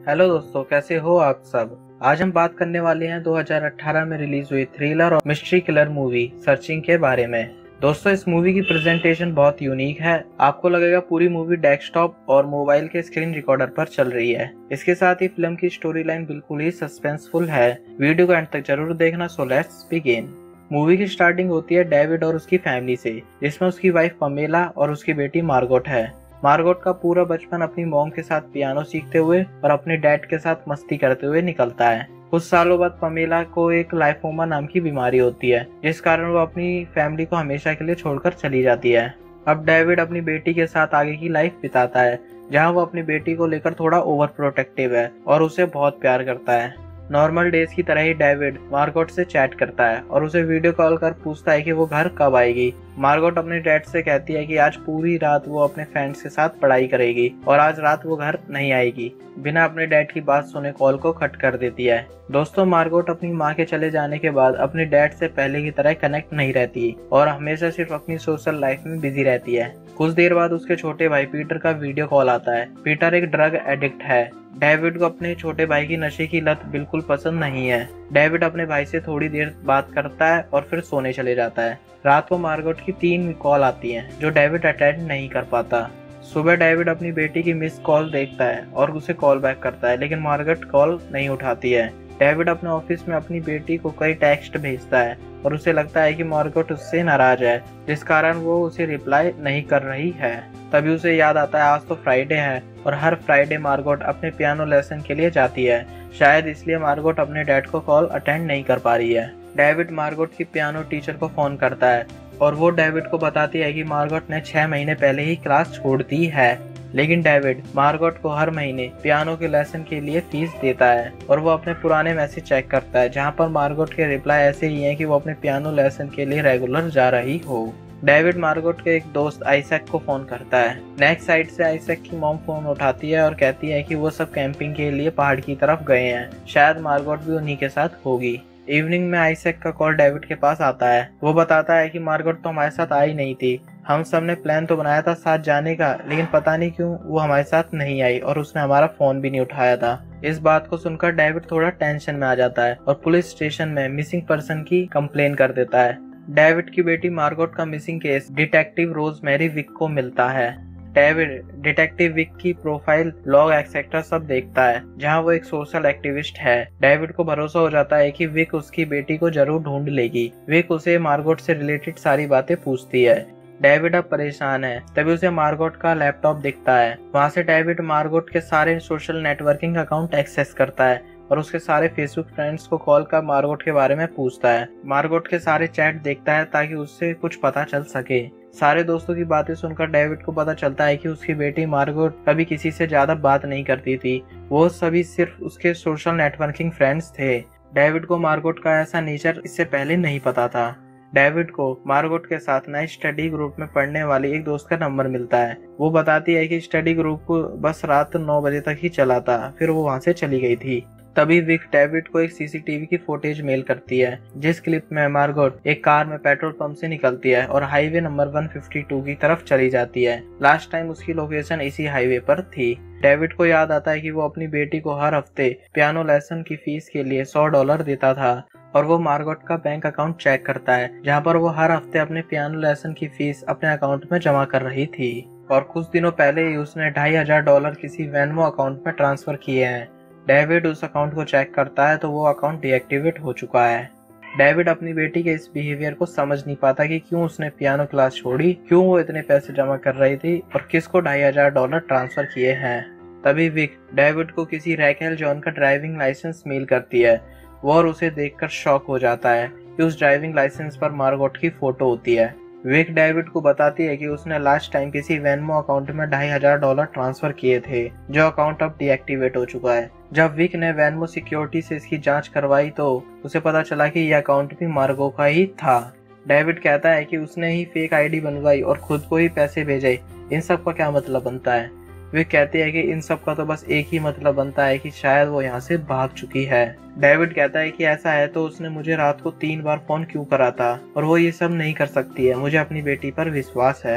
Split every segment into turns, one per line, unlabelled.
Hello दोस्तों, कैसे हो आप सब। आज हम बात करने वाले हैं 2018 में रिलीज हुई थ्रिलर और मिस्ट्री किलर मूवी सर्चिंग के बारे में। दोस्तों, इस मूवी की प्रेजेंटेशन बहुत यूनिक है। आपको लगेगा पूरी मूवी डेस्कटॉप और मोबाइल के स्क्रीन रिकॉर्डर पर चल रही है। इसके साथ ही फिल्म की स्टोरी लाइन बिल्कुल ही सस्पेंसफुल है। वीडियो को एंड तक जरूर देखना। So let's begin. मूवी की स्टार्टिंग होती है डेविड और उसकी फैमिली से, जिसमें उसकी वाइफ पमेला और उसकी बेटी मार्गोट है। मार्गोट का पूरा बचपन अपनी मॉम के साथ पियानो सीखते हुए और अपने डैड के साथ मस्ती करते हुए निकलता है। कुछ सालों बाद पमेला को एक लाइफोमा नाम की बीमारी होती है, जिस कारण वो अपनी फैमिली को हमेशा के लिए छोड़कर चली जाती है। अब डेविड अपनी बेटी के साथ आगे की लाइफ बिताता है, जहां वो अपनी बेटी को लेकर थोड़ा ओवर प्रोटेक्टिव है और उसे बहुत प्यार करता है। नॉर्मल डेज की तरह ही डेविड मार्गोट से चैट करता है और उसे वीडियो कॉल कर पूछता है कि वो घर कब आएगी। मार्गोट अपने डैड से कहती है कि आज पूरी रात वो अपने फ्रेंड्स के साथ पढ़ाई करेगी और आज रात वो घर नहीं आएगी। बिना अपने डैड की बात सुने कॉल को कट कर देती है। दोस्तों, मार्गोट अपनी माँ के चले जाने के बाद अपने डैड से पहले की तरह कनेक्ट नहीं रहती और हमेशा सिर्फ अपनी सोशल लाइफ में बिजी रहती है। कुछ देर बाद उसके छोटे भाई पीटर का वीडियो कॉल आता है। पीटर एक ड्रग एडिक्ट है। डेविड को अपने छोटे भाई की नशे की लत बिल्कुल पसंद नहीं है। डेविड अपने भाई से थोड़ी देर बात करता है और फिर सोने चले जाता है। रात को मार्गोट की 3 कॉल आती हैं, जो डेविड अटेंड नहीं कर पाता। सुबह डेविड अपनी बेटी की मिस कॉल देखता है और उसे कॉल बैक करता है, लेकिन मार्गोट कॉल नहीं उठाती है। डेविड अपने ऑफिस में अपनी बेटी को कई टेक्स्ट भेजता है और उसे लगता है कि मार्गोट उससे नाराज है, जिस कारण वो उसे रिप्लाई नहीं कर रही है। तभी उसे याद आता है आज तो फ्राइडे है और हर फ्राइडे मार्गोट अपने पियानो लेसन के लिए जाती है। शायद इसलिए मार्गोट अपने डैड को कॉल अटेंड नहीं कर पा रही है। डेविड मार्गोट की पियानो टीचर को फोन करता है और वो डेविड को बताती है कि मार्गोट ने 6 महीने पहले ही क्लास छोड़ दी है। लेकिन डेविड मार्गोट को हर महीने पियानो के लेसन के लिए फीस देता है और वो अपने पुराने मैसेज चेक करता है, जहाँ पर मार्गोट के रिप्लाई ऐसे ही हैं कि वो अपने पियानो लेसन के लिए रेगुलर जा रही हो। डेविड मार्गोट के एक दोस्त आइजैक को फोन करता है। नेक्स्ट साइड से आइजैक की मॉम फोन उठाती है और कहती है कि वो सब कैंपिंग के लिए पहाड़ की तरफ गए हैं। शायद मार्गोट भी उन्हीं के साथ होगी। इवनिंग में आइजैक का कॉल डेविड के पास आता है। वो बताता है कि मार्गोट तो हमारे साथ आई नहीं थी। हम सब ने प्लान तो बनाया था साथ जाने का, लेकिन पता नहीं क्यों वो हमारे साथ नहीं आई और उसने हमारा फोन भी नहीं उठाया था। इस बात को सुनकर डेविड थोड़ा टेंशन में आ जाता है और पुलिस स्टेशन में मिसिंग पर्सन की कंप्लेन कर देता है। डेविड की बेटी मार्गोट का missing case detective Rosemary Vick को मिलता है। डेविड डिटेक्टिव विक की प्रोफाइल, लॉग एक्सेट्रा सब देखता है, जहां वो एक सोशल एक्टिविस्ट है। डेविड को भरोसा हो जाता है कि विक उसकी बेटी को जरूर ढूंढ लेगी। विक उसे मार्गोट से रिलेटेड सारी बातें पूछती है। डेविड अब परेशान है। तभी उसे मार्गोट का लैपटॉप दिखता है। वहां से डेविड मार्गोट के सारे सोशल नेटवर्किंग अकाउंट एक्सेस करता है और उसके सारे फेसबुक फ्रेंड्स को कॉल कर मार्गोट के बारे में पूछता है। मार्गोट के सारे चैट देखता है ताकि उससे कुछ पता चल सके। सारे दोस्तों की बातें सुनकर डेविड को पता चलता है कि उसकी बेटी मार्गोट कभी किसी से ज्यादा बात नहीं करती थी। वो सभी सिर्फ उसके सोशल नेटवर्किंग फ्रेंड्स थे। डेविड को मार्गोट का ऐसा नेचर इससे पहले नहीं पता था। डेविड को मार्गोट के साथ नए स्टडी ग्रुप में पढ़ने वाली एक दोस्त का नंबर मिलता है। वो बताती है कि स्टडी ग्रुप को बस रात 9 बजे तक ही चला था, फिर वो वहां से चली गई थी। तभी विक डेविड को एक सीसीटीवी की फुटेज मेल करती है, जिस क्लिप में मार्गोट एक कार में पेट्रोल पंप से निकलती है और हाईवे नंबर 152 की तरफ चली जाती है। लास्ट टाइम उसकी लोकेशन इसी हाईवे पर थी। डेविड को याद आता है कि वो अपनी बेटी को हर हफ्ते पियानो लेसन की फीस के लिए $100 देता था और वो मार्गोट का बैंक अकाउंट चेक करता है, जहाँ पर वो हर हफ्ते अपने पियानो लेसन की फीस अपने अकाउंट में जमा कर रही थी। और कुछ दिनों पहले ही उसने $2500 किसी वेनमो अकाउंट में ट्रांसफर किए हैं। डेविड उस अकाउंट को चेक करता है तो वो अकाउंट डीएक्टिवेट हो चुका है। डेविड अपनी बेटी के इस बिहेवियर को समझ नहीं पाता कि क्यों उसने पियानो क्लास छोड़ी, क्यों वो इतने पैसे जमा कर रही थी और किसको $2500 ट्रांसफर किए हैं। तभी विक डेविड को किसी रैकेल जॉन का ड्राइविंग लाइसेंस मेल करती है। वो और उसे देखकर शॉक हो जाता है कि उस ड्राइविंग लाइसेंस पर मार्गोट की फोटो होती है। विक डेविड को बताती है कि उसने लास्ट टाइम किसी वेनमो अकाउंट में $2500 ट्रांसफर किए थे, जो अकाउंट अब डीएक्टिवेट हो चुका है। जब विक ने वेनमो सिक्योरिटी से इसकी जांच करवाई तो उसे पता चला कि यह अकाउंट भी मार्गो का ही था। डेविड कहता है कि उसने ही फेक आईडी बनवाई और खुद को ही पैसे भेजे। इन सब का क्या मतलब बनता है? वे कहते हैं कि इन सब का तो बस एक ही मतलब बनता है कि शायद वो यहाँ से भाग चुकी है। डेविड कहता है कि ऐसा है तो उसने मुझे रात को 3 बार फोन क्यों करा था और वो ये सब नहीं कर सकती है। मुझे अपनी बेटी पर विश्वास है।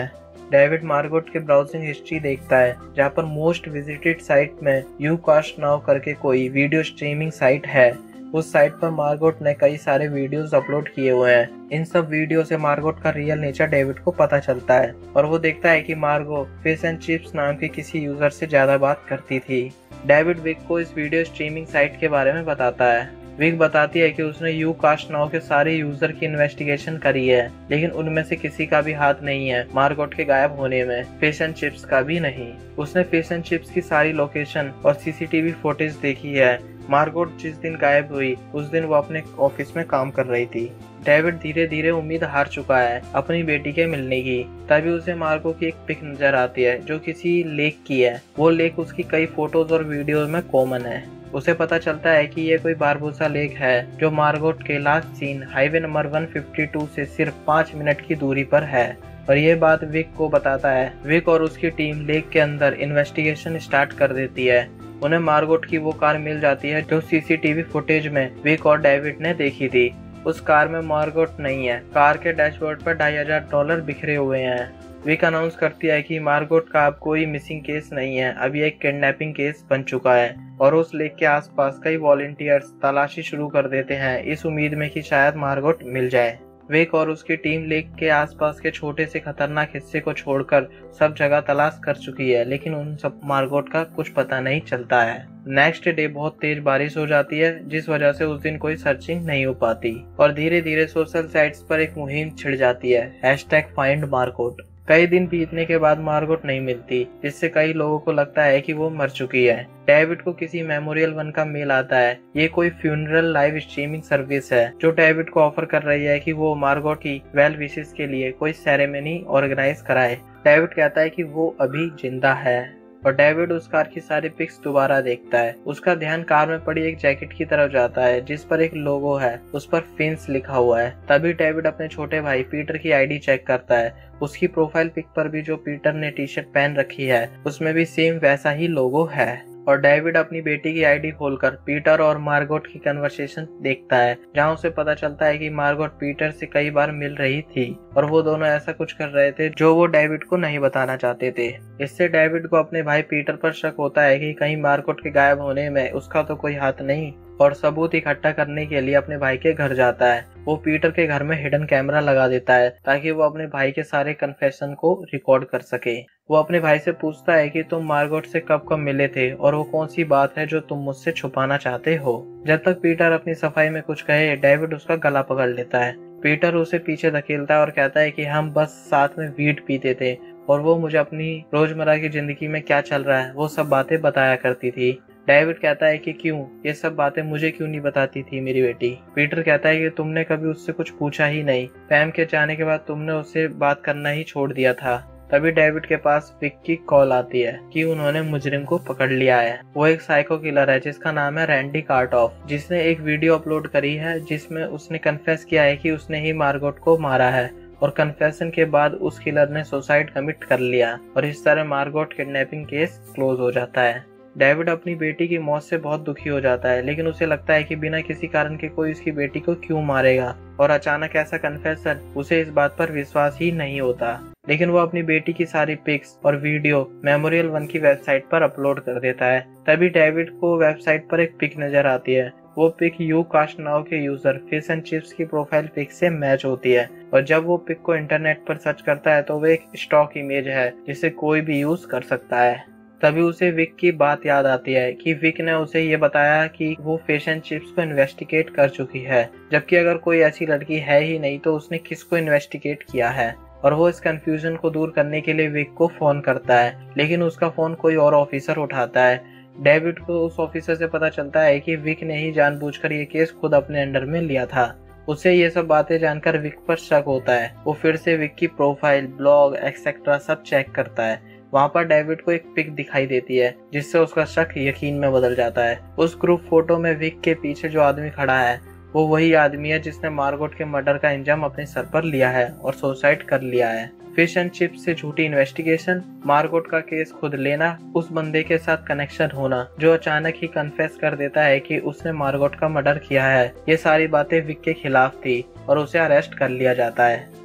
डेविड मार्गोट के ब्राउजिंग हिस्ट्री देखता है, जहाँ पर मोस्ट विजिटेड साइट में यूकास्ट नाउ करके कोई वीडियो स्ट्रीमिंग साइट है। उस साइट पर मार्गोट ने कई सारे वीडियोस अपलोड किए हुए हैं। इन सब वीडियो से मार्गोट का रियल नेचर डेविड को पता चलता है और वो देखता है कि मार्गो फिश एंड चिप्स नाम के किसी यूजर से ज्यादा बात करती थी। डेविड विक को इस वीडियो स्ट्रीमिंग साइट के बारे में बताता है। विक बताती है कि उसने यूकास्ट नाउ के सारे यूजर की इन्वेस्टिगेशन करी है, लेकिन उनमें से किसी का भी हाथ नहीं है मार्गोट के गायब होने में, फिश एंड चिप्स का भी नहीं। उसने फिश एंड चिप्स की सारी लोकेशन और सीसीटीवी फुटेज देखी है। मार्गोट जिस दिन गायब हुई उस दिन वो अपने ऑफिस में काम कर रही थी। डेविड धीरे धीरे उम्मीद हार चुका है अपनी बेटी के मिलने की। तभी उसे मार्गो की एक पिक नजर आती है जो किसी लेक की है। वो लेक उसकी कई फोटोज और वीडियोज में कॉमन है। उसे पता चलता है कि ये कोई बारबूसा लेक है जो मार्गोट के लास्ट सीन हाईवे नंबर 152 से सिर्फ 5 मिनट की दूरी पर है। और ये बात विक को बताता है। विक और उसकी टीम लेक के अंदर इन्वेस्टिगेशन स्टार्ट कर देती है। उन्हें मार्गोट की वो कार मिल जाती है जो सीसीटीवी फुटेज में विक और डेविड ने देखी थी। उस कार में मार्गोट नहीं है। कार के डैशबोर्ड पर $2,500 बिखरे हुए हैं। विक अनाउंस करती है कि मार्गोट का अब कोई मिसिंग केस नहीं है, अब ये एक किडनैपिंग केस बन चुका है। और उस लेक के आसपास कई वॉलंटियर्स तलाशी शुरू कर देते हैं इस उम्मीद में कि शायद मार्गोट मिल जाए। विक और उसकी टीम लेक के आसपास के छोटे से खतरनाक हिस्से को छोड़कर सब जगह तलाश कर चुकी है, लेकिन उन सब मार्गोट का कुछ पता नहीं चलता है। नेक्स्ट डे बहुत तेज बारिश हो जाती है, जिस वजह से उस दिन कोई सर्चिंग नहीं हो पाती और धीरे धीरे सोशल साइट्स पर एक मुहिम छिड़ जाती है, #FindMargot। कई दिन बीतने के बाद मार्गोट नहीं मिलती, जिससे कई लोगों को लगता है कि वो मर चुकी है। डेविड को किसी मेमोरियल वन का मेल आता है। ये कोई फ्यूनरल लाइव स्ट्रीमिंग सर्विस है जो डेविड को ऑफर कर रही है कि वो मार्गोट की वेल विशेस के लिए कोई सेरेमनी ऑर्गेनाइज कराए। डेविड कहता है कि वो अभी जिंदा है और डेविड उस कार की सारी पिक्स दोबारा देखता है। उसका ध्यान कार में पड़ी एक जैकेट की तरफ जाता है जिस पर एक लोगो है, उस पर फिन्स लिखा हुआ है। तभी डेविड अपने छोटे भाई पीटर की आईडी चेक करता है। उसकी प्रोफाइल पिक पर भी जो पीटर ने टी शर्ट पहन रखी है उसमें भी सेम वैसा ही लोगो है। और डेविड अपनी बेटी की आईडी खोलकर पीटर और मार्गोट की कन्वर्सेशन देखता है, जहां उसे पता चलता है कि मार्गोट पीटर से कई बार मिल रही थी और वो दोनों ऐसा कुछ कर रहे थे जो वो डेविड को नहीं बताना चाहते थे। इससे डेविड को अपने भाई पीटर पर शक होता है कि कहीं मार्गोट के गायब होने में उसका तो कोई हाथ नहीं, और सबूत इकट्ठा करने के लिए अपने भाई के घर जाता है। वो पीटर के घर में हिडन कैमरा लगा देता है ताकि वो अपने भाई के सारे कन्फेशन को रिकॉर्ड कर सके। वो अपने भाई से पूछता है कि तुम मार्गोट से कब कब मिले थे और वो कौन सी बात है जो तुम मुझसे छुपाना चाहते हो। जब तक पीटर अपनी सफाई में कुछ कहे, डेविड उसका गला पकड़ लेता है। पीटर उसे पीछे धकेलता है और कहता है कि हम बस साथ में वीड पीते थे और वो मुझे अपनी रोजमर्रा की जिंदगी में क्या चल रहा है वो सब बातें बताया करती थी। डेविड कहता है कि क्यों, ये सब बातें मुझे क्यों नहीं बताती थी मेरी बेटी। पीटर कहता है कि तुमने कभी उससे कुछ पूछा ही नहीं। पैम के जाने के बाद तुमने उससे बात करना ही छोड़ दिया था। तभी डेविड के पास विक की कॉल आती है कि उन्होंने मुजरिम को पकड़ लिया है। वो एक साइको किलर है जिसका नाम है रैंडी कार्टॉफ, जिसने एक वीडियो अपलोड करी है जिसमें उसने कन्फेस किया है कि उसने ही मार्गोट को मारा है और कन्फेशन के बाद उस किलर ने सुसाइड कमिट कर लिया और इस तरह मार्गोट किडनैपिंग केस क्लोज हो जाता है। डेविड अपनी बेटी की मौत से बहुत दुखी हो जाता है, लेकिन उसे लगता है कि बिना किसी कारण के कोई उसकी बेटी को क्यों मारेगा और अचानक ऐसा कन्फेशन, उसे इस बात पर विश्वास ही नहीं होता। लेकिन वो अपनी बेटी की सारी पिक्स और वीडियो मेमोरियल वन की वेबसाइट पर अपलोड कर देता है। तभी डेविड को वेबसाइट पर एक पिक नजर आती है। वो पिक यूकास्ट नाउ के यूजर फिश एंड चिप्स की प्रोफाइल पिक से मैच होती है और जब वो पिक को इंटरनेट पर सर्च करता है तो वो एक स्टॉक इमेज है जिसे कोई भी यूज कर सकता है। तभी उसे विक की बात याद आती है कि विक ने उसे ये बताया कि वो फिश एंड चिप्स को इन्वेस्टिगेट कर चुकी है, जबकि अगर कोई ऐसी लड़की है ही नहीं तो उसने किसको इन्वेस्टिगेट किया है। और वो इस कंफ्यूजन को दूर करने के लिए विक को फोन करता है, लेकिन उसका फोन कोई और ऑफिसर उठाता है। डेविड को उस ऑफिसर से पता चलता है कि विक ने ही जानबूझकर ये केस खुद अपने अंडर में लिया था। उसे ये सब बातें जानकर विक पर शक होता है। वो फिर से विक की प्रोफाइल, ब्लॉग एक्सेट्रा सब चेक करता है। वहाँ पर डेविड को एक पिक दिखाई देती है जिससे उसका शक यकीन में बदल जाता है। उस ग्रुप फोटो में विक के पीछे जो आदमी खड़ा है वो वही आदमी है जिसने मार्गोट के मर्डर का इंजाम अपने सर पर लिया है और सुसाइड कर लिया है। फिश एंड चिप्स से झूठी इन्वेस्टिगेशन, मार्गोट का केस खुद लेना, उस बंदे के साथ कनेक्शन होना जो अचानक ही कन्फेस कर देता है कि उसने मार्गोट का मर्डर किया है, ये सारी बातें विक के खिलाफ थी और उसे अरेस्ट कर लिया जाता है।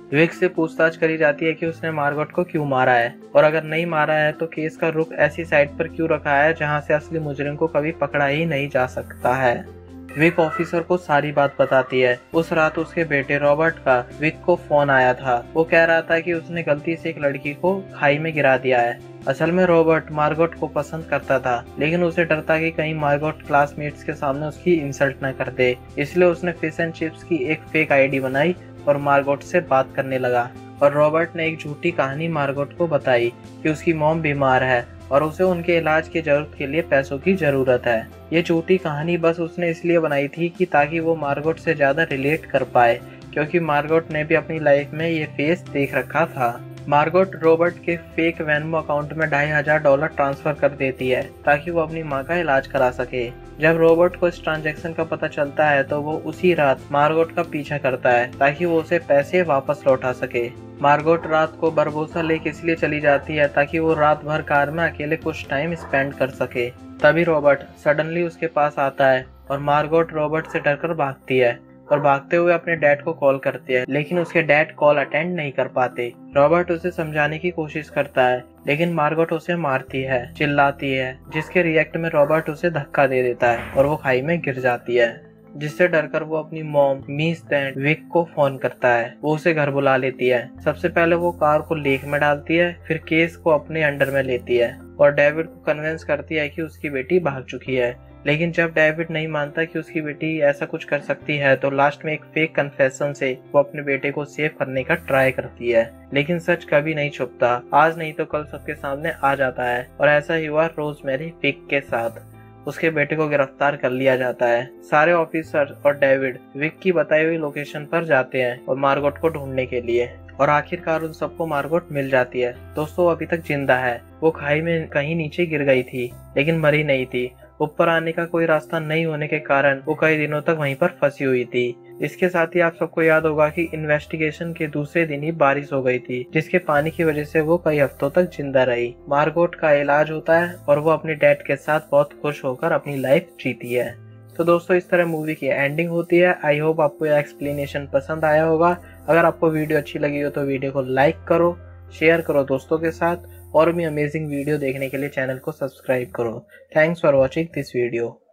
विक से पूछताछ करी जाती है कि उसने मार्गोट को क्यों मारा है और अगर नहीं मारा है तो केस का रुख ऐसी साइड पर क्यों रखा है जहां से असली मुजरिम को कभी पकड़ा ही नहीं जा सकता है। विक ऑफिसर को सारी बात बताती है। उस रात उसके बेटे रॉबर्ट का विक को फोन आया था। वो कह रहा था कि उसने गलती से एक लड़की को खाई में गिरा दिया है। असल में रॉबर्ट मार्गोट को पसंद करता था, लेकिन उसे डर था कि कहीं मार्गोट क्लासमेट्स के सामने उसकी इंसल्ट न कर दे, इसलिए उसने फिश एंड चिप्स की एक फेक आईडी बनाई और मार्गोट से बात करने लगा। और रॉबर्ट ने एक झूठी कहानी मार्गोट को बताई कि उसकी मॉम बीमार है और उसे उनके इलाज की जरूरत के लिए पैसों की जरूरत है। ये झूठी कहानी बस उसने इसलिए बनाई थी कि ताकि वो मार्गोट से ज्यादा रिलेट कर पाए, क्योंकि मार्गोट ने भी अपनी लाइफ में ये फेस देख रखा था। मार्गोट रॉबर्ट के फेक वेनमो अकाउंट में $2,500 ट्रांसफर कर देती है ताकि वो अपनी माँ का इलाज करा सके। जब रॉबर्ट को इस ट्रांजैक्शन का पता चलता है तो वो उसी रात मार्गोट का पीछा करता है ताकि वो उसे पैसे वापस लौटा सके। मार्गोट रात को बरबोसा लेक इसलिए चली जाती है ताकि वो रात भर कार में अकेले कुछ टाइम स्पेंड कर सके। तभी रॉबर्ट सडनली उसके पास आता है और मार्गोट रॉबर्ट से डरकर भागती है और भागते हुए अपने डैड को कॉल करती है, लेकिन उसके डैड कॉल अटेंड नहीं कर पाते। रॉबर्ट उसे समझाने की कोशिश करता है, लेकिन मार्गोट उसे मारती है, चिल्लाती है, जिसके रिएक्ट में रॉबर्ट उसे धक्का दे देता है और वो खाई में गिर जाती है। जिससे डरकर वो अपनी मॉम मिस दैन विक को फोन करता है। वो उसे घर बुला लेती है। सबसे पहले वो कार को लेक में डालती है, फिर केस को अपने अंडर में लेती है और डेविड को कन्विंस करती है कि उसकी बेटी भाग चुकी है। लेकिन जब डेविड नहीं मानता कि उसकी बेटी ऐसा कुछ कर सकती है तो लास्ट में एक फेक कन्फेशन से वो अपने बेटे को सेव करने का ट्राई करती है। लेकिन सच कभी नहीं छुपता, आज नहीं तो कल सबके सामने आ जाता है और ऐसा ही हुआ रोजमेरी विक के साथ। उसके बेटे को गिरफ्तार कर लिया जाता है। सारे ऑफिसर और डेविड विक की बताई हुई लोकेशन पर जाते हैं और मार्गोट को ढूंढने के लिए, और आखिरकार उन सबको मार्गोट मिल जाती है। दोस्तों अभी तक जिंदा है। वो खाई में कहीं नीचे गिर गई थी लेकिन मरी नहीं थी। ऊपर आने का कोई रास्ता नहीं होने के कारण वो कई दिनों तक वहीं पर फंसी हुई थी। इसके साथ ही आप सबको याद होगा कि इन्वेस्टिगेशन के दूसरे दिन ही बारिश हो गई थी, जिसके पानी की वजह से वो कई हफ्तों तक जिंदा रही। मार्गोट का इलाज होता है और वो अपने डैड के साथ बहुत खुश होकर अपनी लाइफ जीती है। तो दोस्तों इस तरह मूवी की एंडिंग होती है। आई होप आपको यह एक्सप्लेनेशन पसंद आया होगा। अगर आपको वीडियो अच्छी लगी हो तो वीडियो को लाइक करो, शेयर करो दोस्तों के साथ और भी अमेजिंग वीडियो देखने के लिए चैनल को सब्सक्राइब करो। Thanks for watching this video.